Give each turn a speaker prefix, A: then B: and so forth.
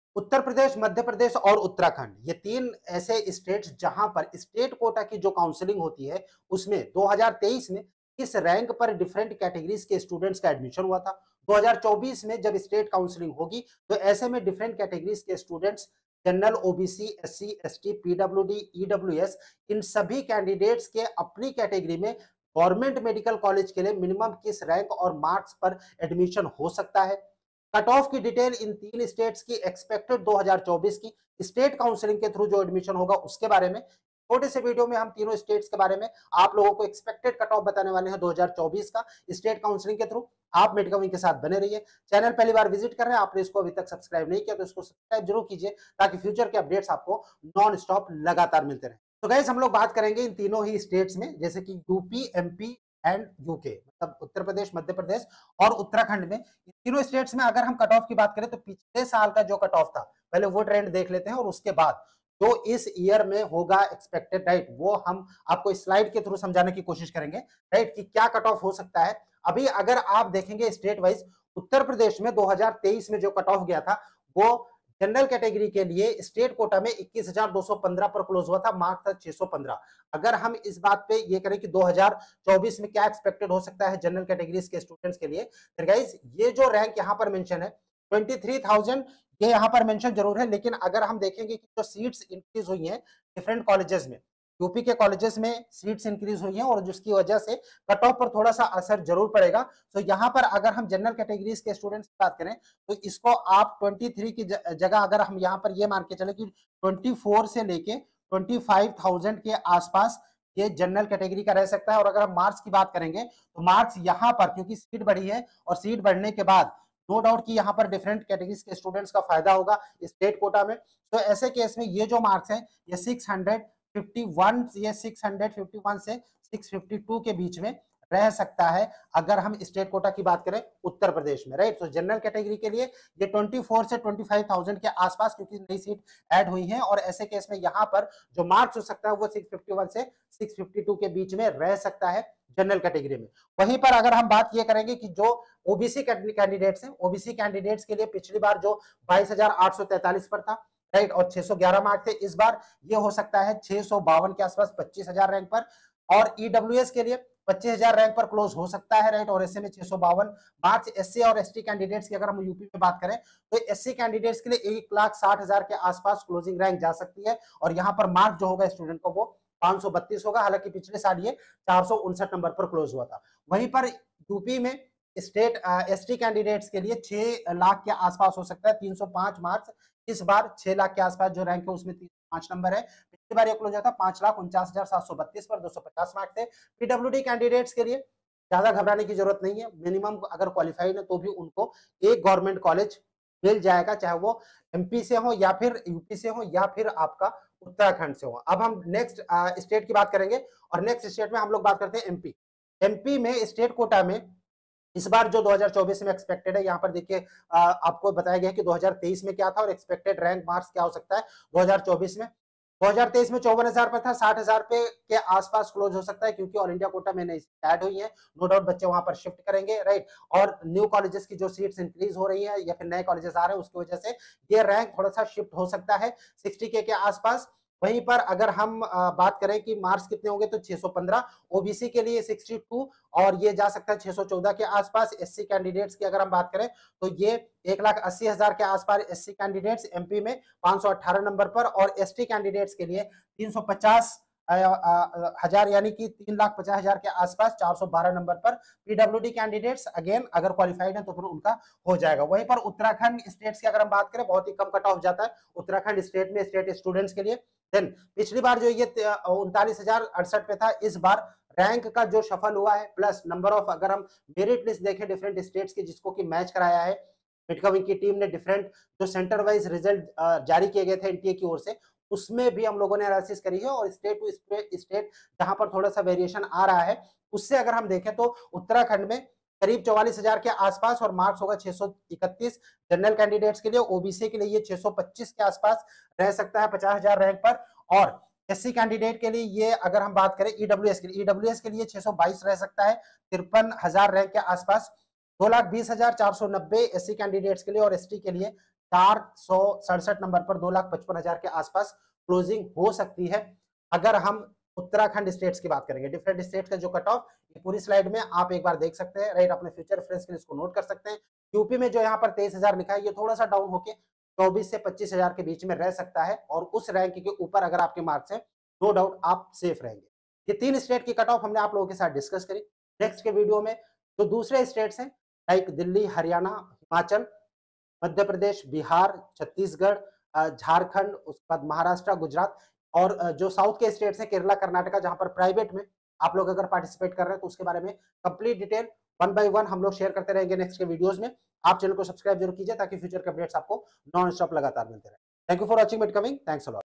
A: उत्तर प्रदेश, मध्य प्रदेश और उत्तराखंड, ये 3 ऐसे स्टेट्स जहां पर स्टेट कोटा की जो काउंसलिंग होती है, उसमें 2023 में किस रैंक पर डिफरेंट कैटेगरीज के स्टूडेंट्स का एडमिशन हुआ था। 2024 में जब स्टेट काउंसलिंग होगी, तो ऐसे में डिफरेंट कैटेगरीज के students, general, OBC, SC, ST, PWD, EWS, इन सभी कैंडिडेट्स के अपनी कैटेगरी में गवर्नमेंट मेडिकल कॉलेज के लिए मिनिमम किस रैंक और मार्क्स पर एडमिशन हो सकता है। कट ऑफ की डिटेल इन 3 स्टेट्स की एक्सपेक्टेड 2024 की स्टेट काउंसलिंग के थ्रू जो एडमिशन होगा उसके बारे में छोटे से वीडियो में हम तीनों स्टेट्स के बारे में आप लोगों को एक्सपेक्टेड कट ऑफ बताने वाले हैं 2024 का स्टेट काउंसलिंग के थ्रू। आप मेडकविंग के साथ बने रहिए। चैनल पहली बार विजिट कर रहे हैं, आपने इसको अभी तक सब्सक्राइब नहीं किया तो इसको सब्सक्राइब जरूर कीजिए ताकि फ्यूचर के अपडेट्स आपको नॉन स्टॉप लगातार मिलते रहे। तो गाइस हम लोग बात करेंगे इन तीनों ही स्टेट्स में, जैसे कि यूपी, एमपी एंड यूके, मतलब उत्तर प्रदेश, मध्य प्रदेश और उत्तराखंड में। इन तीनों स्टेट्स में अगर हम कट ऑफ की बात करें तो पिछले साल का जो कट ऑफ था, पहले वो ट्रेंड देख लेते हैं और उसके बाद जो इस ईयर में होगा एक्सपेक्टेड, राइट, वो हम आपको स्लाइड के थ्रू समझाने की कोशिश करेंगे, राइट, कि क्या कट ऑफ हो सकता है। अभी अगर आप देखेंगे स्टेट वाइज, उत्तर प्रदेश में 2023 में जो कट ऑफ गया था वो जनरल कैटेगरी के लिए स्टेट कोटा में 21,215 पर क्लोज हुआ था, मार्क्स था 615। अगर हम इस बात पे ये करें कि 2024 में क्या एक्सपेक्टेड हो सकता है जनरल कैटेगरीज के स्टूडेंट्स के लिए, तो गाइस ये जो रैंक यहाँ पर मेंशन है 23,000, ये यहाँ पर मेंशन जरूर है, लेकिन अगर हम देखेंगे कि जो सीट्स इंक्रीज हुई हैं डिफरेंट कॉलेजेस में, यूपी के कॉलेजेस में सीट्स इंक्रीज हुई हैं और जिसकी वजह से कट ऑफ पर थोड़ा सा असर जरूर पड़ेगा। तो यहाँ पर अगर हम जनरल कैटेगरीज के स्टूडेंट्स की बात करें तो इसको आप 23 की जगह अगर हम यहाँ पर ये मान के चले कि 24 से लेके 25,000 के आसपास ये जनरल कैटेगरी का रह सकता है। और अगर हम मार्क्स की बात करेंगे तो मार्क्स यहाँ पर क्योंकि सीट बढ़ी है और सीट बढ़ने के बाद नो डाउट कि यहाँ पर डिफरेंट कैटेगरीज के स्टूडेंट्स का फायदा होगा स्टेट कोटा में। तो ऐसे केस में ये जो मार्क्स है ये 651 ये 651 से 652 के बीच में रह सकता है अगर हम स्टेट कोटा की बात करें उत्तर प्रदेश में, राइट। तो जनरल कैटेगरी के लिए ये 24 से 25,000 के आसपास क्योंकि नई सीट ऐड हुई है और ऐसे केस में यहाँ पर जो मार्क्स हो सकता है वो 651 से 652 के बीच में रह सकता है जनरल कैटेगरी में। वहीं पर अगर हम बात ये करेंगे कि जो ओबीसी कैंडिडेट्स हैं, ओबीसी कैंडिडेट्स के लिए पिछली बार जो 22,843 पर था, राइट, और 611 मार्क्स थे, इस बार ये हो सकता है 652 के आसपास 25,000 रैंक पर। और ईडब्ल्यूएस के लिए 25,000 रैंक पर क्लोज हो सकता है, राइट, और ऐसे में 652 मार्क्स। एससी और एसटी कैंडिडेट्स की अगर हम यूपी में बात करें तो एससी कैंडिडेट्स के लिए 1,60,000 के आसपास क्लोजिंग रैंक जा सकती है और यहाँ पर मार्क जो होगा स्टूडेंट को वो 532 होगा, हालांकि पिछले साल ये 459 नंबर पर क्लोज हुआ था। वहीं पर यूपी में स्टेट एसटी कैंडिडेट्स के लिए 6 लाख के आसपास हो सकता है, 305 मार्क्स। इस बार 6 लाख के आसपास जो रैंक है उसमें 305 नंबर है। पिछली बार ये क्लोज हुआ था 5,49,732 पर, 250 मार्क्स थे। पीडब्ल्यूडी कैंडिडेट्स के लिए ज्यादा घबराने की जरूरत नहीं है, मिनिमम अगर क्वालिफाइड है तो भी उनको एक गवर्नमेंट कॉलेज मिल जाएगा, चाहे वो एमपी से हो या फिर यूपी से हो या फिर आपका उत्तराखंड से हो। अब हम नेक्स्ट स्टेट की बात करेंगे और नेक्स्ट स्टेट में हम लोग बात करते हैं एमपी। एमपी में स्टेट कोटा में इस बार जो 2024 में एक्सपेक्टेड है, यहाँ पर देखिए आपको बताया गया कि 2023 में क्या था और एक्सपेक्टेड रैंक मार्क्स क्या हो सकता है 2024 में। 2023 में 54,000 पे था, 60,000 पे के आसपास क्लोज हो सकता है क्योंकि ऑल इंडिया कोटा में नई ऐड हुई है। नो डाउट बच्चे वहां पर शिफ्ट करेंगे, राइट, और न्यू कॉलेजेस की जो सीट्स इंक्रीज हो रही है या फिर नए कॉलेजेस आ रहे हैं उसकी वजह से ये रैंक थोड़ा सा शिफ्ट हो सकता है 60K के आसपास। वहीं पर अगर हम बात करें कि मार्क्स कितने होंगे तो 615, ओबीसी के लिए 62 और ये जा सकता है 614 के आसपास। एससी कैंडिडेट्स की अगर हम बात करें तो ये 1,80,000 के आसपास एससी कैंडिडेट्स एमपी में 518 नंबर पर और एसटी कैंडिडेट्स के लिए 350 हजार यानी कि 3,50,000 के आसपास 412 नंबर पर। पीडब्ल्यूडी कैंडिडेट्स अगेन अगर क्वालिफाइड है तो फिर उनका हो जाएगा। वहीं पर उत्तराखंड स्टेट्स की अगर हम बात करें बहुत ही कम कट ऑफ जाता है उत्तराखंड स्टेट में स्टेट स्टूडेंट्स के लिए। देन पिछली बार जो ये 39,068 पे था, इस बार रैंक का जो सफल हुआ है प्लस नंबर ऑफ अगर हम मेरिट लिस्ट देखें डिफरेंट स्टेट्स की जिसको कि मैच कराया है मिडकविंग की टीम ने, डिफरेंट जो सेंटर वाइज रिजल्ट जारी किए गए थे एनटीए की ओर से, उसमें भी हम लोगों ने एनालिसिस करी है और स्टेट टू स्टेट जहां पर थोड़ा सा वेरिएशन आ रहा है उससे अगर हम देखें तो उत्तराखंड में करीब 44,000 के आसपास और मार्क्स होगा 631 जनरल कैंडिडेट्स के लिए। ओबीसी के लिए ये 625 के आसपास रह सकता है 50,000 रैंक पर। और एससी कैंडिडेट के लिए ये अगर हम बात करें ईडब्ल्यूएस के लिए 622 रह सकता है 53,000 रैंक के आसपास। 2,20,490 एससी कैंडिडेट्स के लिए और एसटी के लिए 467 नंबर पर 2,55,000 के आसपास क्लोजिंग हो सकती है। अगर हम उत्तराखंड स्टेट्स की बात करेंगे, डिफरेंट स्टेट्स का जो कट ऑफ पूरी स्लाइड में आप एक बार देख सकते हैं, राइट, अपने फ्यूचर रेफरेंस के लिए इसको नोट कर सकते हैं। यूपी में जो यहाँ पर 23,000 लिखा है, ये थोड़ा सा डाउन होके 24 से 25,000 के बीच में रह सकता है, और उस रैंक के ऊपर अगर आपके मार्क्स हैं, नो डाउट आप सेफ रहेंगे। ये 3 स्टेट की कट ऑफ हमने आप लोगों के साथ डिस्कस करी। नेक्स्ट के वीडियो में जो दूसरे स्टेट्स हैं, लाइक दिल्ली, हरियाणा, हिमाचल, मध्य प्रदेश, बिहार, छत्तीसगढ़, झारखंड, उसके बाद महाराष्ट्र, गुजरात, और जो साउथ के स्टेट्स हैं, केरला, कर्नाटका, जहां पर प्राइवेट में आप लोग अगर पार्टिसिपेट कर रहे हैं तो उसके बारे में complete detail one by one हम लोग शेयर करते रहेंगे नेक्स्ट के वीडियोस में। आप चैनल को सब्सक्राइब जरूर कीजिए ताकि फ्यूचर के अपडेट्स आपको नॉन स्टॉप लगातार मिलते रहे। Thank you for watching, it coming, thanks a lot.